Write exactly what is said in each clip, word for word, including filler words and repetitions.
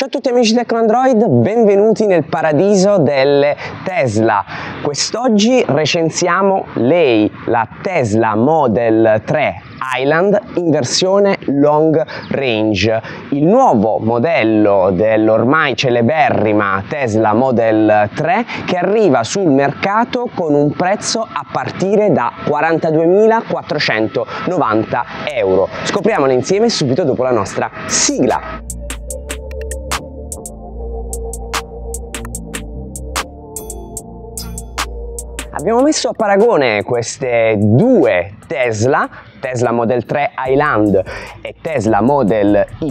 Ciao a tutti amici Tecno-Android, benvenuti nel paradiso delle Tesla. Quest'oggi recensiamo lei, la Tesla Model tre Highland in versione long range, il nuovo modello dell'ormai celeberrima Tesla Model tre che arriva sul mercato con un prezzo a partire da quarantaduemilaquattrocentonovanta euro. Scopriamolo insieme subito dopo la nostra sigla. Abbiamo messo a paragone queste due Tesla, Tesla Model tre Highland e Tesla Model Y,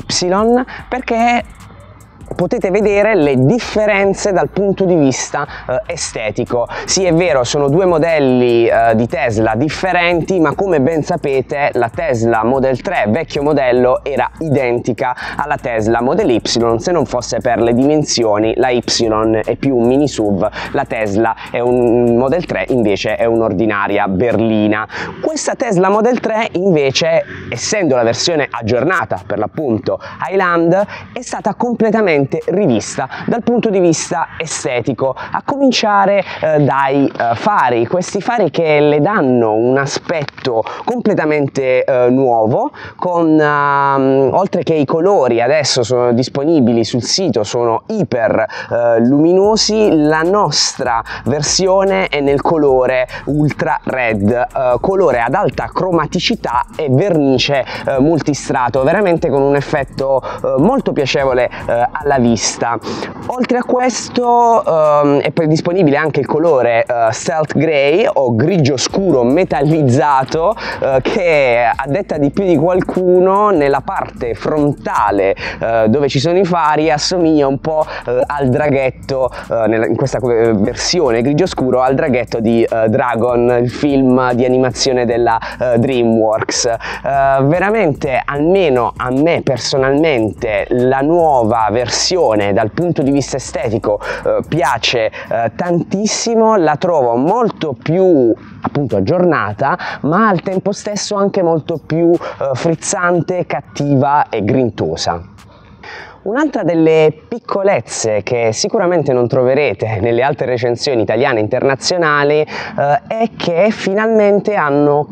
perché potete vedere le differenze dal punto di vista eh, estetico. Sì, è vero, sono due modelli eh, di Tesla differenti, ma come ben sapete la Tesla Model tre vecchio modello era identica alla Tesla Model Y, se non fosse per le dimensioni. La Y è più un mini S U V, la Tesla è un Model tre invece è un'ordinaria berlina. Questa Tesla Model tre invece, essendo la versione aggiornata per l'appunto Highland, è stata completamente rivista dal punto di vista estetico, a cominciare eh, dai eh, fari, questi fari che le danno un aspetto completamente eh, nuovo, con eh, oltre che i colori adesso sono disponibili sul sito, sono iper eh, luminosi. La nostra versione è nel colore ultra red, eh, colore ad alta cromaticità e vernice eh, multistrato, veramente con un effetto eh, molto piacevole eh, alla vista. Oltre a questo um, è poi disponibile anche il colore uh, Stealth Gray o grigio scuro metallizzato, uh, che a detta di più di qualcuno nella parte frontale uh, dove ci sono i fari assomiglia un po' uh, al draghetto, uh, nella, in questa versione grigio scuro, al draghetto di uh, Dragon, il film di animazione della uh, DreamWorks. Uh, veramente, almeno a me personalmente, la nuova versione dal punto di vista estetico eh, piace eh, tantissimo, la trovo molto più appunto aggiornata, ma al tempo stesso anche molto più eh, frizzante, cattiva e grintosa. Un'altra delle piccolezze che sicuramente non troverete nelle altre recensioni italiane e internazionali eh, è che finalmente hanno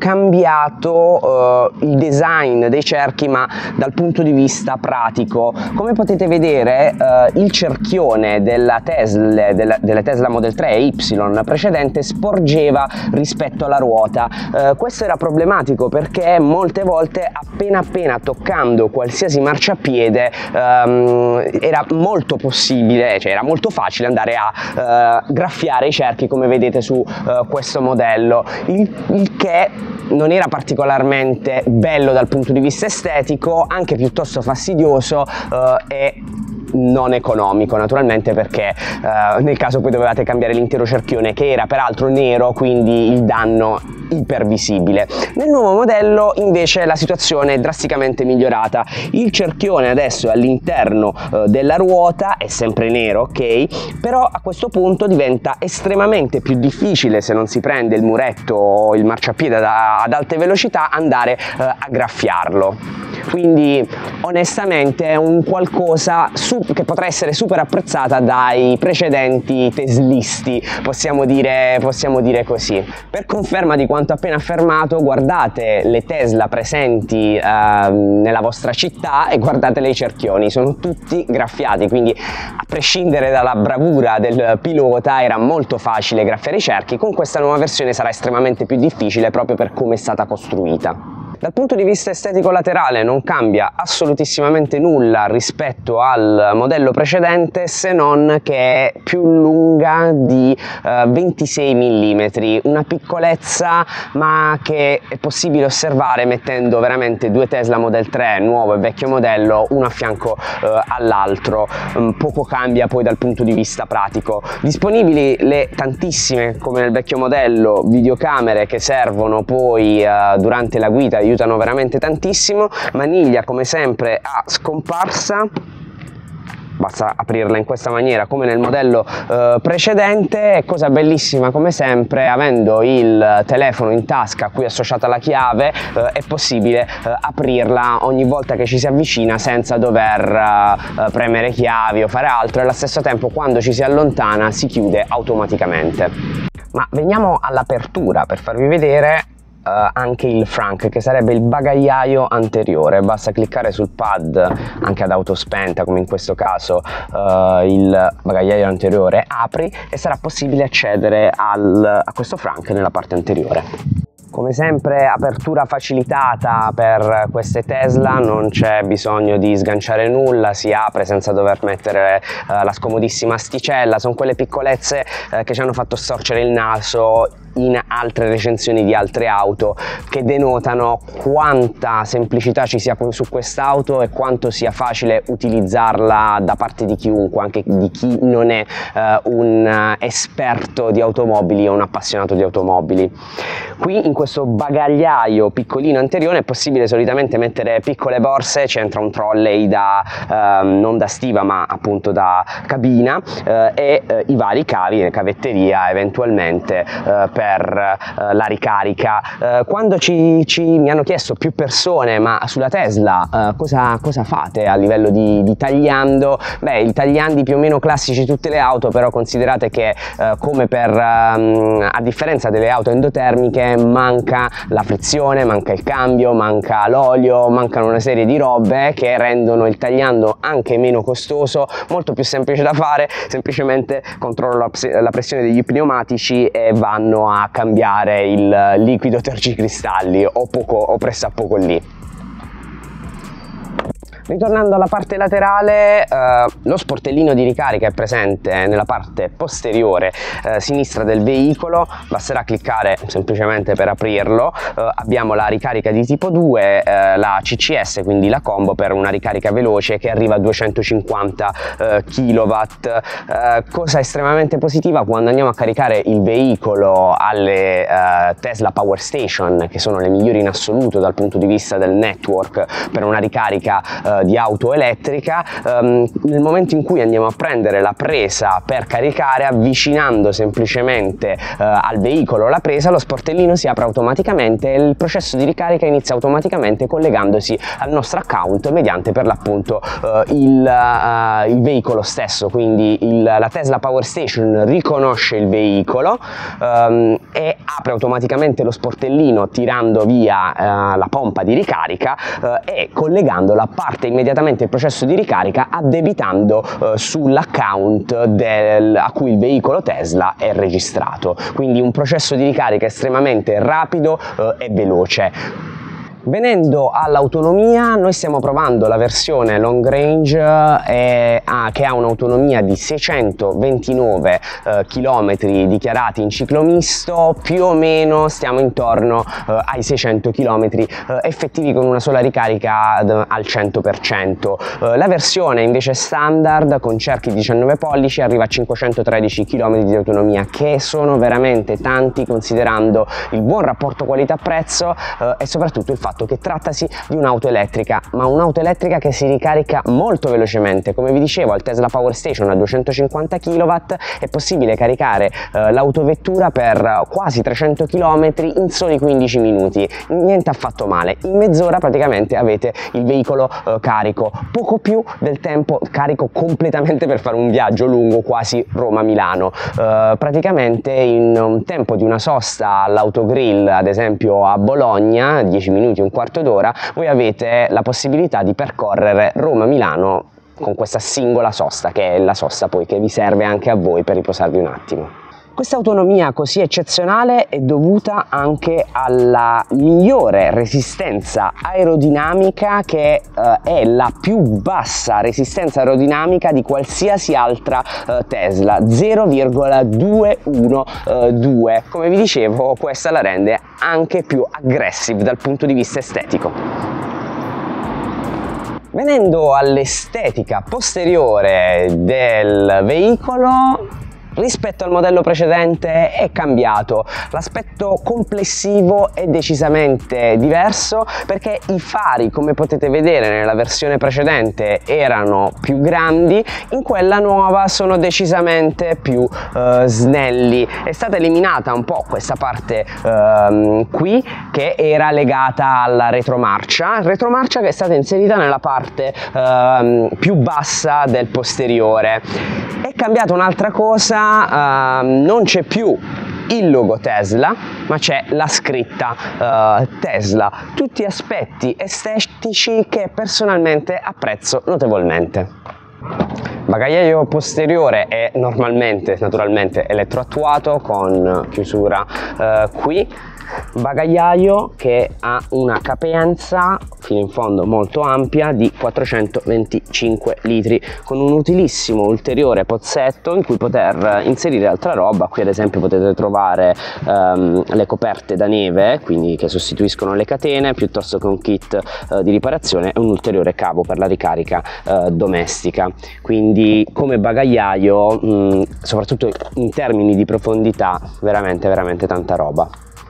cambiato eh, il design dei cerchi, ma dal punto di vista pratico. Come potete vedere eh, il cerchione della Tesla, della, della Tesla Model tre Y precedente sporgeva rispetto alla ruota. Eh, questo era problematico perché molte volte appena appena toccando qualsiasi marciapiede ehm, era molto possibile, cioè era molto facile andare a uh, graffiare i cerchi, come vedete su uh, questo modello, il, il che non era particolarmente bello dal punto di vista estetico, anche piuttosto fastidioso uh, e non economico naturalmente, perché uh, nel caso poi dovevate cambiare l'intero cerchione, che era peraltro nero, quindi il danno ipervisibile. Nel nuovo modello invece la situazione è drasticamente migliorata. Il cerchione adesso è all'interno uh, della ruota, è sempre nero, ok, però a questo punto diventa estremamente più difficile, se non si prende il muretto o il marciapiede da, ad alte velocità, andare uh, a graffiarlo. Quindi onestamente è un qualcosa su che potrà essere super apprezzata dai precedenti teslisti, possiamo dire, possiamo dire così. Per conferma di quanto appena affermato, guardate le Tesla presenti eh, nella vostra città e guardatele i cerchioni, sono tutti graffiati, quindi a prescindere dalla bravura del pilota era molto facile graffiare i cerchi. Con questa nuova versione sarà estremamente più difficile proprio per come è stata costruita. Dal punto di vista estetico laterale non cambia assolutissimamente nulla rispetto al modello precedente, se non che è più lunga di eh, ventisei millimetri, una piccolezza ma che è possibile osservare mettendo veramente due Tesla Model tre, nuovo e vecchio modello, uno a fianco eh, all'altro. Um, poco cambia poi dal punto di vista pratico. Disponibili le tantissime, come nel vecchio modello, videocamere che servono poi eh, durante la guida, aiutano veramente tantissimo. Maniglia come sempre a scomparsa, basta aprirla in questa maniera come nel modello eh, precedente. E cosa bellissima come sempre, avendo il telefono in tasca a cui è associata la chiave, eh, è possibile eh, aprirla ogni volta che ci si avvicina senza dover eh, premere chiavi o fare altro, e allo stesso tempo quando ci si allontana si chiude automaticamente. Ma veniamo all'apertura per farvi vedere Uh, anche il frunk, che sarebbe il bagagliaio anteriore. Basta cliccare sul pad, anche ad auto spenta come in questo caso, uh, il bagagliaio anteriore apri e sarà possibile accedere al, a questo frunk nella parte anteriore. Come sempre apertura facilitata per queste Tesla, non c'è bisogno di sganciare nulla, si apre senza dover mettere uh, la scomodissima asticella. Sono quelle piccolezze uh, che ci hanno fatto storcere il naso in altre recensioni di altre auto, che denotano quanta semplicità ci sia su quest'auto e quanto sia facile utilizzarla da parte di chiunque, anche di chi non è uh, un esperto di automobili o un appassionato di automobili. Qui in questo bagagliaio piccolino anteriore è possibile solitamente mettere piccole borse, c'entra un trolley da uh, non da stiva ma appunto da cabina, uh, e uh, i vari cavi, cavetteria eventualmente uh, per per uh, la ricarica. Uh, quando ci, ci mi hanno chiesto più persone, ma sulla Tesla uh, cosa, cosa fate a livello di, di tagliando? Beh, i tagliandi più o meno classici tutte le auto, però considerate che uh, come per um, a differenza delle auto endotermiche manca la frizione, manca il cambio, manca l'olio, mancano una serie di robe che rendono il tagliando anche meno costoso, molto più semplice da fare. Semplicemente controllo la, la pressione degli pneumatici e vanno a cambiare il liquido tergicristalli o poco o presso a poco lì. Ritornando alla parte laterale, eh, lo sportellino di ricarica è presente nella parte posteriore eh, sinistra del veicolo, basterà cliccare semplicemente per aprirlo. Eh, abbiamo la ricarica di tipo due, eh, la C C S, quindi la combo per una ricarica veloce che arriva a duecentocinquanta eh, kilowatt. Eh, cosa estremamente positiva quando andiamo a caricare il veicolo alle eh, Tesla Power Station, che sono le migliori in assoluto dal punto di vista del network per una ricarica eh, di auto elettrica. Um, nel momento in cui andiamo a prendere la presa per caricare, avvicinando semplicemente uh, al veicolo la presa, lo sportellino si apre automaticamente e il processo di ricarica inizia automaticamente collegandosi al nostro account mediante per l'appunto uh, il, uh, il veicolo stesso. Quindi il, la Tesla Power Station riconosce il veicolo um, e apre automaticamente lo sportellino tirando via uh, la pompa di ricarica uh, e collegandola parte immediatamente il processo di ricarica, addebitando eh, sull'account a cui il veicolo Tesla è registrato. Quindi un processo di ricarica estremamente rapido eh, e veloce. Venendo all'autonomia, noi stiamo provando la versione long range eh, ah, che ha un'autonomia di seicentoventinove eh, chilometri dichiarati in ciclo misto, più o meno stiamo intorno eh, ai seicento chilometri eh, effettivi con una sola ricarica al cento per cento. Eh, la versione invece standard con cerchi diciannove pollici arriva a cinquecentotredici chilometri di autonomia, che sono veramente tanti considerando il buon rapporto qualità-prezzo eh, e soprattutto il fatto che trattasi di un'auto elettrica, ma un'auto elettrica che si ricarica molto velocemente. Come vi dicevo, al Tesla Power Station a duecentocinquanta chilowatt è possibile caricare eh, l'autovettura per quasi trecento chilometri in soli quindici minuti, niente affatto male. In mezz'ora praticamente avete il veicolo eh, carico, poco più del tempo carico completamente per fare un viaggio lungo, quasi Roma-Milano. Eh, praticamente in un tempo di una sosta all'autogrill, ad esempio a Bologna, dieci minuti, un quarto d'ora, voi avete la possibilità di percorrere Roma-Milano con questa singola sosta, che è la sosta poi che vi serve anche a voi per riposarvi un attimo. Questa autonomia così eccezionale è dovuta anche alla migliore resistenza aerodinamica, che eh, è la più bassa resistenza aerodinamica di qualsiasi altra eh, Tesla, zero virgola duecentododici. Come vi dicevo, questa la rende anche più aggressive dal punto di vista estetico. Venendo all'estetica posteriore del veicolo, rispetto al modello precedente è cambiato, l'aspetto complessivo è decisamente diverso perché i fari, come potete vedere nella versione precedente, erano più grandi, in quella nuova sono decisamente più eh, snelli. È stata eliminata un po' questa parte eh, qui che era legata alla retromarcia, retromarcia che è stata inserita nella parte eh, più bassa del posteriore. È cambiata un'altra cosa, uh, non c'è più il logo Tesla, ma c'è la scritta uh, Tesla, tutti aspetti estetici che personalmente apprezzo notevolmente. Bagagliaio posteriore è normalmente, naturalmente, elettroattuato con chiusura uh, qui. Bagagliaio che ha una capienza fino in fondo molto ampia di quattrocentoventicinque litri, con un utilissimo ulteriore pozzetto in cui poter inserire altra roba. Qui ad esempio potete trovare um, le coperte da neve, quindi che sostituiscono le catene, piuttosto che un kit uh, di riparazione e un ulteriore cavo per la ricarica uh, domestica. Quindi come bagagliaio, mh, soprattutto in termini di profondità, veramente veramente tanta roba.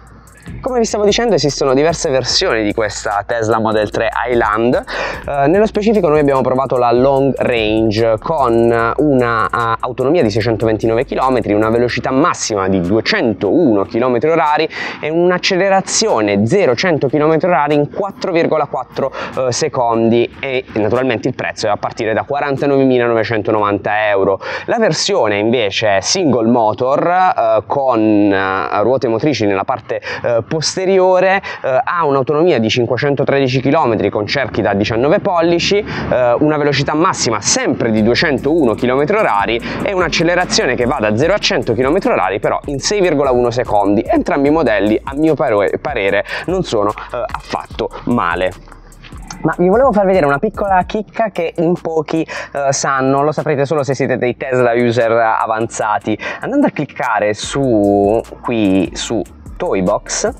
Come vi stavo dicendo, esistono diverse versioni di questa Tesla Model tre Highland. Eh, nello specifico noi abbiamo provato la Long Range con una uh, autonomia di seicentoventinove chilometri, una velocità massima di duecentouno chilometri orari e un'accelerazione zero a cento chilometri orari in quattro virgola quattro uh, secondi, e naturalmente il prezzo è a partire da quarantanovemilanovecentonovanta euro. La versione invece single motor uh, con uh, ruote motrici nella parte uh, posteriore eh, ha un'autonomia di cinquecentotredici chilometri con cerchi da diciannove pollici, eh, una velocità massima sempre di duecentouno chilometri orari e un'accelerazione che va da zero a cento chilometri orari però in sei virgola uno secondi. Entrambi i modelli, a mio parere, non sono eh, affatto male. Ma vi volevo far vedere una piccola chicca che in pochi eh, sanno, lo saprete solo se siete dei Tesla user avanzati. Andando a cliccare su qui su Toybox,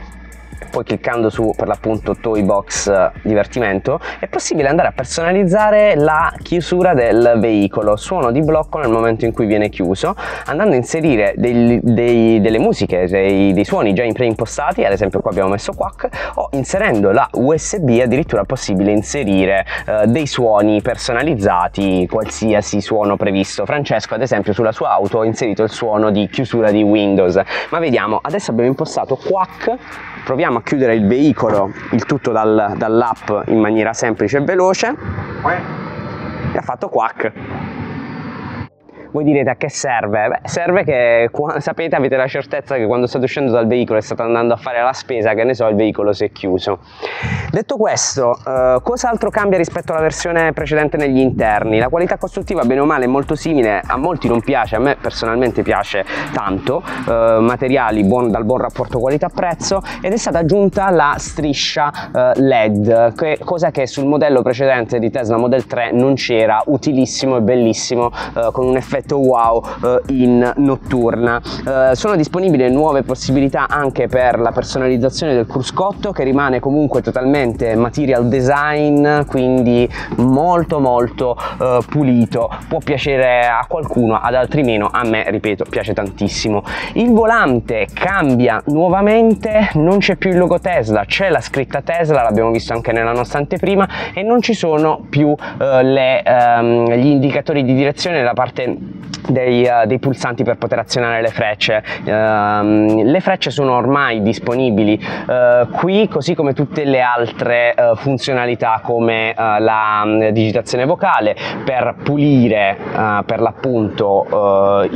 poi cliccando su per l'appunto Toybox divertimento, è possibile andare a personalizzare la chiusura del veicolo, suono di blocco nel momento in cui viene chiuso, andando a inserire dei, dei, delle musiche, dei, dei suoni già preimpostati, ad esempio qua abbiamo messo Quack, o inserendo la U S B addirittura è possibile inserire eh, dei suoni personalizzati, qualsiasi suono previsto. Francesco ad esempio sulla sua auto ha inserito il suono di chiusura di Windows, ma vediamo, adesso abbiamo impostato Quack, proviamo a chiudere il veicolo, il tutto dal, dall'app in maniera semplice e veloce, e ha fatto Quack. Voi direte a che serve? Beh, serve che sapete, avete la certezza che quando state uscendo dal veicolo e state andando a fare la spesa, che ne so, il veicolo si è chiuso. Detto questo, eh, cosa altro cambia rispetto alla versione precedente negli interni? La qualità costruttiva bene o male è molto simile, a molti non piace, a me personalmente piace tanto, eh, materiali buon, dal buon rapporto qualità-prezzo, ed è stata aggiunta la striscia eh, L E D, che, cosa che sul modello precedente di Tesla Model tre non c'era, utilissimo e bellissimo, eh, con un effetto wow eh, in notturna. Eh, sono disponibili nuove possibilità anche per la personalizzazione del cruscotto, che rimane comunque totalmente material design, quindi molto molto eh, pulito. Può piacere a qualcuno, ad altri meno, a me, ripeto, piace tantissimo. Il volante cambia nuovamente, non c'è più il logo Tesla, c'è la scritta Tesla, l'abbiamo visto anche nella nostra anteprima, e non ci sono più eh, le, ehm, gli indicatori di direzione nella parte Dei, uh, dei pulsanti per poter azionare le frecce. Uh, le frecce sono ormai disponibili uh, qui, così come tutte le altre uh, funzionalità come uh, la um, digitazione vocale per pulire uh, per l'appunto uh,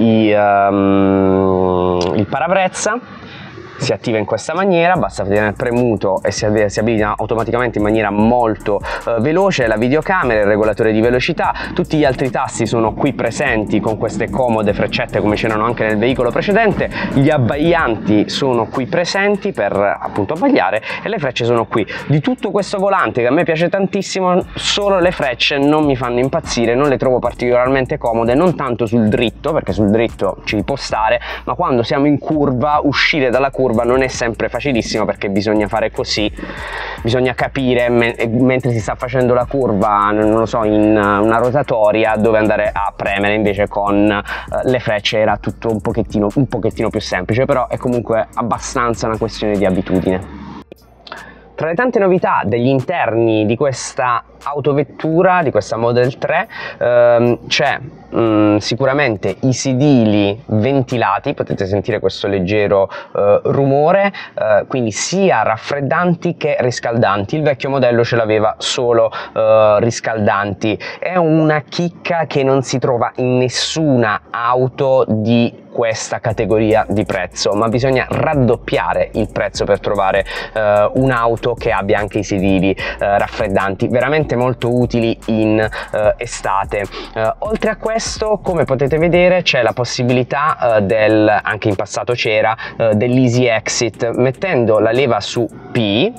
um, il parabrezza. Si attiva in questa maniera, basta tenere premuto e si, si abilita automaticamente in maniera molto eh, veloce. La videocamera, il regolatore di velocità, tutti gli altri tasti sono qui presenti con queste comode freccette come c'erano anche nel veicolo precedente. Gli abbaglianti sono qui presenti per appunto abbagliare, e le frecce sono qui. Di tutto questo volante, che a me piace tantissimo, solo le frecce non mi fanno impazzire, non le trovo particolarmente comode, non tanto sul dritto, perché sul dritto ci può stare, ma quando siamo in curva, uscire dalla curva curva non è sempre facilissimo, perché bisogna fare così, bisogna capire me mentre si sta facendo la curva, non lo so, in una rotatoria dove andare a premere. Invece con uh, le frecce era tutto un pochettino, un pochettino più semplice, però è comunque abbastanza una questione di abitudine. Tra le tante novità degli interni di questa autovettura, di questa Model tre, ehm, c'è mh, sicuramente i sedili ventilati, potete sentire questo leggero eh, rumore, eh, quindi sia raffreddanti che riscaldanti. Il vecchio modello ce l'aveva solo eh, riscaldanti. È una chicca che non si trova in nessuna auto di questa categoria di prezzo, ma bisogna raddoppiare il prezzo per trovare eh, un'auto che abbia anche i sedili eh, raffreddanti, veramente molto utili in eh, estate. Eh, oltre a questo, come potete vedere, c'è la possibilità eh, del, anche in passato c'era, eh, dell'easy exit. Mettendo la leva su P,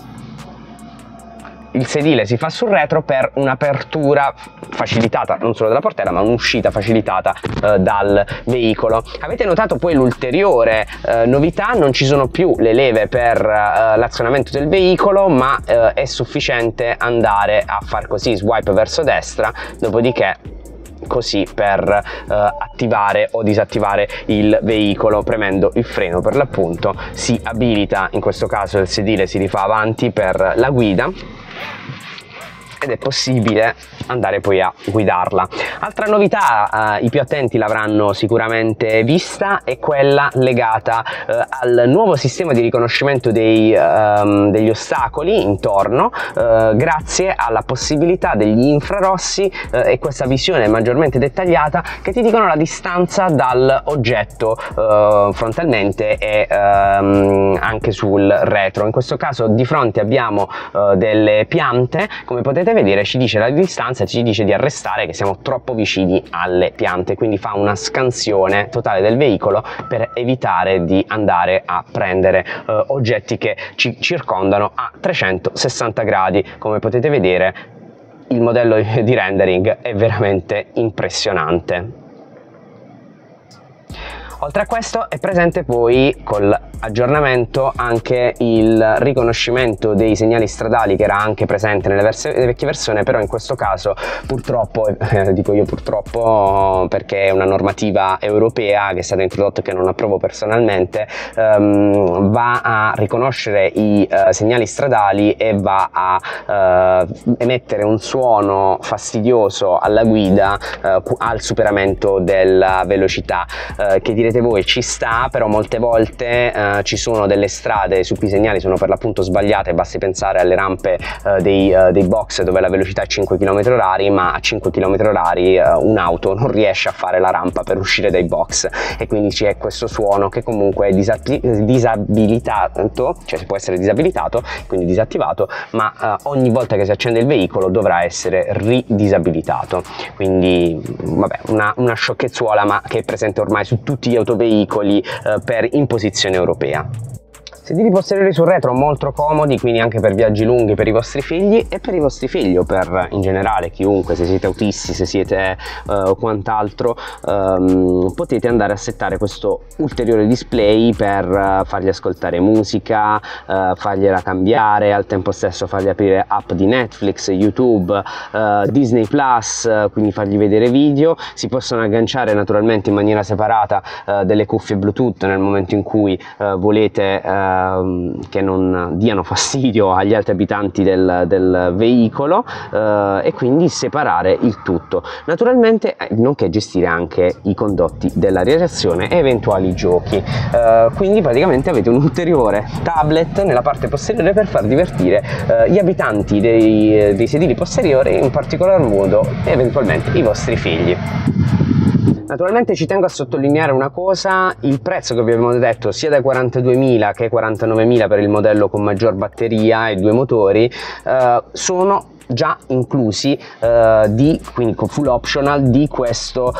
il sedile si fa sul retro per un'apertura facilitata non solo della portiera, ma un'uscita facilitata eh, dal veicolo. Avete notato poi l'ulteriore eh, novità: non ci sono più le leve per eh, l'azionamento del veicolo, ma eh, è sufficiente andare a far così, swipe verso destra, dopodiché così per eh, attivare o disattivare il veicolo. Premendo il freno, per l'appunto, si abilita, in questo caso il sedile si rifà avanti per la guida, ed è possibile andare poi a guidarla. Altra novità, eh, i più attenti l'avranno sicuramente vista, è quella legata eh, al nuovo sistema di riconoscimento dei, ehm, degli ostacoli intorno, eh, grazie alla possibilità degli infrarossi eh, e questa visione maggiormente dettagliata che ti dicono la distanza dall'oggetto eh, frontalmente e ehm, anche sul retro. In questo caso di fronte abbiamo eh, delle piante, come potete vedere ci dice la distanza, ci dice di arrestare, che siamo troppo vicini alle piante, quindi fa una scansione totale del veicolo per evitare di andare a prendere eh, oggetti che ci circondano a trecentosessanta gradi. Come potete vedere, il modello di rendering è veramente impressionante. Oltre a questo è presente poi con l'aggiornamento anche il riconoscimento dei segnali stradali, che era anche presente nelle, nelle vecchie versioni, però in questo caso purtroppo, eh, dico io purtroppo perché è una normativa europea che è stata introdotta e che non approvo personalmente, ehm, va a riconoscere i eh, segnali stradali e va a eh, emettere un suono fastidioso alla guida eh, al superamento della velocità, eh, che direte voi ci sta, però molte volte eh, ci sono delle strade su cui i segnali sono per l'appunto sbagliate. Basti pensare alle rampe eh, dei, eh, dei box dove la velocità è cinque chilometri orari, ma a cinque chilometri orari eh, un'auto non riesce a fare la rampa per uscire dai box, e quindi c'è questo suono che comunque è disabilitato, cioè può essere disabilitato, quindi disattivato, ma eh, ogni volta che si accende il veicolo dovrà essere ridisabilitato. Quindi vabbè, una, una sciocchezzuola, ma che è presente ormai su tutti gli autoveicoli eh, per imposizione europea. Sedili posteriori sul retro molto comodi, quindi anche per viaggi lunghi per i vostri figli e per i vostri figli, o per in generale chiunque, se siete autisti, se siete uh, quant'altro, um, potete andare a settare questo ulteriore display per uh, fargli ascoltare musica, uh, fargliela cambiare, al tempo stesso fargli aprire app di Netflix, YouTube, uh, Disney Plus, uh, quindi fargli vedere video. Si possono agganciare naturalmente in maniera separata uh, delle cuffie Bluetooth nel momento in cui uh, volete uh, che non diano fastidio agli altri abitanti del, del veicolo, eh, e quindi separare il tutto. Naturalmente nonché gestire anche i condotti della reazione e eventuali giochi, eh, quindi praticamente avete un ulteriore tablet nella parte posteriore per far divertire eh, gli abitanti dei, dei sedili posteriori, in particolar modo eventualmente i vostri figli. Naturalmente ci tengo a sottolineare una cosa: il prezzo che vi abbiamo detto sia da quarantaduemila che quarantanovemila per il modello con maggior batteria e due motori eh, sono già inclusi uh, di, quindi con full optional, di questo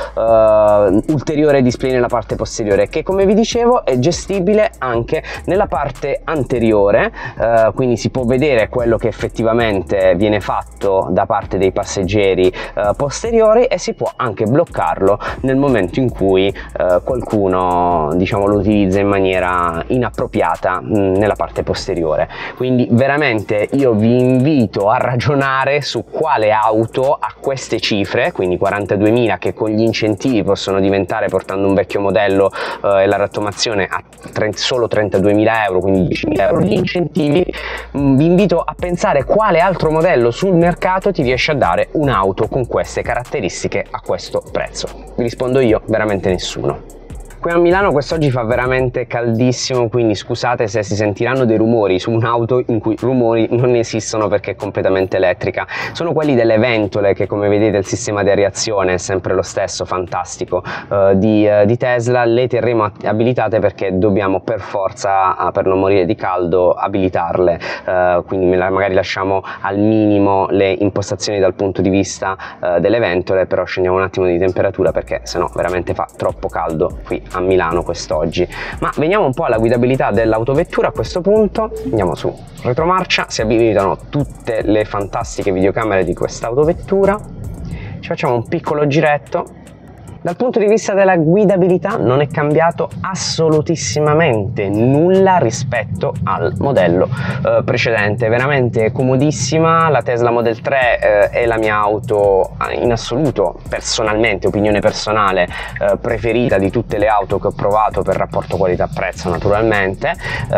uh, ulteriore display nella parte posteriore, che come vi dicevo è gestibile anche nella parte anteriore, uh, quindi si può vedere quello che effettivamente viene fatto da parte dei passeggeri uh, posteriori, e si può anche bloccarlo nel momento in cui uh, qualcuno, diciamo, lo utilizza in maniera inappropriata mh, nella parte posteriore. Quindi veramente io vi invito a ragionare su quale auto a queste cifre, quindi quarantaduemila, che con gli incentivi possono diventare, portando un vecchio modello eh, e la rottamazione a solo trentaduemila euro, quindi diecimila euro di incentivi, mh, vi invito a pensare quale altro modello sul mercato ti riesce a dare un'auto con queste caratteristiche a questo prezzo. Vi rispondo io, veramente nessuno. Qui a Milano quest'oggi fa veramente caldissimo, quindi scusate se si sentiranno dei rumori su un'auto in cui rumori non esistono perché è completamente elettrica. Sono quelli delle ventole, che come vedete il sistema di areazione è sempre lo stesso, fantastico, uh, di, uh, di Tesla. Le terremo abilitate perché dobbiamo per forza, uh, per non morire di caldo, abilitarle, uh, quindi magari lasciamo al minimo le impostazioni dal punto di vista uh, delle ventole, però scendiamo un attimo di temperatura perché sennò veramente fa troppo caldo qui a Milano quest'oggi. Ma veniamo un po' alla guidabilità dell'autovettura. A questo punto andiamo su retromarcia, si abilitano tutte le fantastiche videocamere di quest'autovettura, ci facciamo un piccolo giretto. Dal punto di vista della guidabilità non è cambiato assolutissimamente nulla rispetto al modello eh, precedente, veramente comodissima. La Tesla Model tre eh, è la mia auto in assoluto, personalmente, opinione personale, eh, preferita di tutte le auto che ho provato per rapporto qualità-prezzo, naturalmente.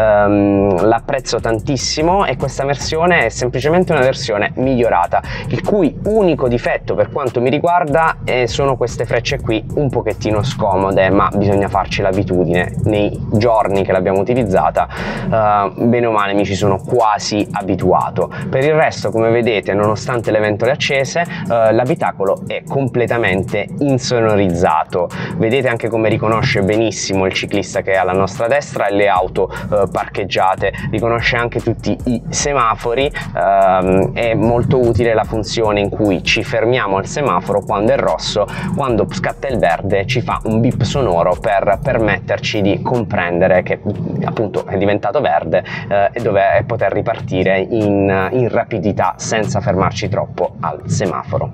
Ehm, l'apprezzo tantissimo, e questa versione è semplicemente una versione migliorata, il cui unico difetto per quanto mi riguarda eh, sono queste frecce qui un pochettino scomode, ma bisogna farci l'abitudine. Nei giorni che l'abbiamo utilizzata uh, bene o male mi ci sono quasi abituato. Per il resto, come vedete, nonostante le ventole accese, uh, l'abitacolo è completamente insonorizzato. Vedete anche come riconosce benissimo il ciclista che è alla nostra destra e le auto uh, parcheggiate, riconosce anche tutti i semafori. Uh, è molto utile la funzione in cui ci fermiamo al semaforo quando è rosso, quando scatta il verde ci fa un bip sonoro per permetterci di comprendere che appunto è diventato verde eh, e dove poter ripartire in, in rapidità senza fermarci troppo al semaforo.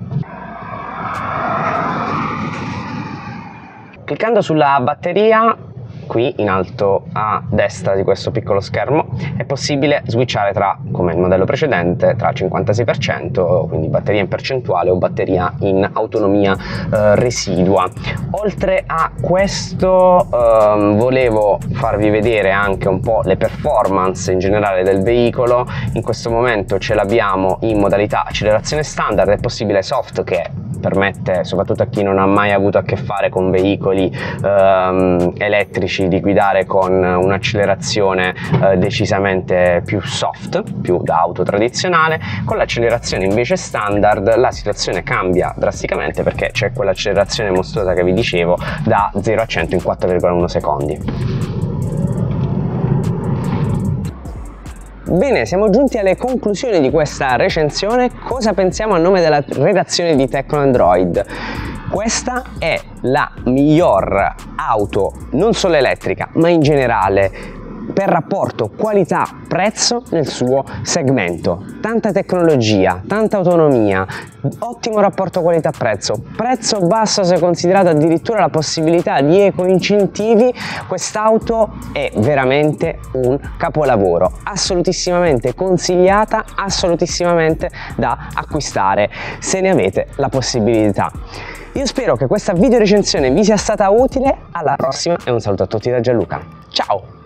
Cliccando sulla batteria, qui in alto a destra di questo piccolo schermo, è possibile switchare tra, come il modello precedente, tra cinquantasei per cento, quindi batteria in percentuale o batteria in autonomia eh, residua. Oltre a questo ehm, volevo farvi vedere anche un po' le performance in generale del veicolo. In questo momento ce l'abbiamo in modalità accelerazione standard, è possibile soft, che permette soprattutto a chi non ha mai avuto a che fare con veicoli ehm, elettrici di guidare con un'accelerazione eh, decisamente più soft, più da auto tradizionale. Con l'accelerazione invece standard la situazione cambia drasticamente, perché c'è quell'accelerazione mostruosa che vi dicevo da zero a cento in quattro virgola uno secondi. Bene, siamo giunti alle conclusioni di questa recensione. Cosa pensiamo a nome della redazione di Tecnoandroid? Questa è la miglior auto, non solo elettrica, ma in generale, per rapporto qualità-prezzo nel suo segmento. Tanta tecnologia, tanta autonomia, ottimo rapporto qualità-prezzo, prezzo basso se considerato addirittura la possibilità di eco-incentivi. Quest'auto è veramente un capolavoro, assolutissimamente consigliata, assolutissimamente da acquistare se ne avete la possibilità. Io spero che questa video recensione vi sia stata utile. Alla prossima e un saluto a tutti da Gianluca. Ciao!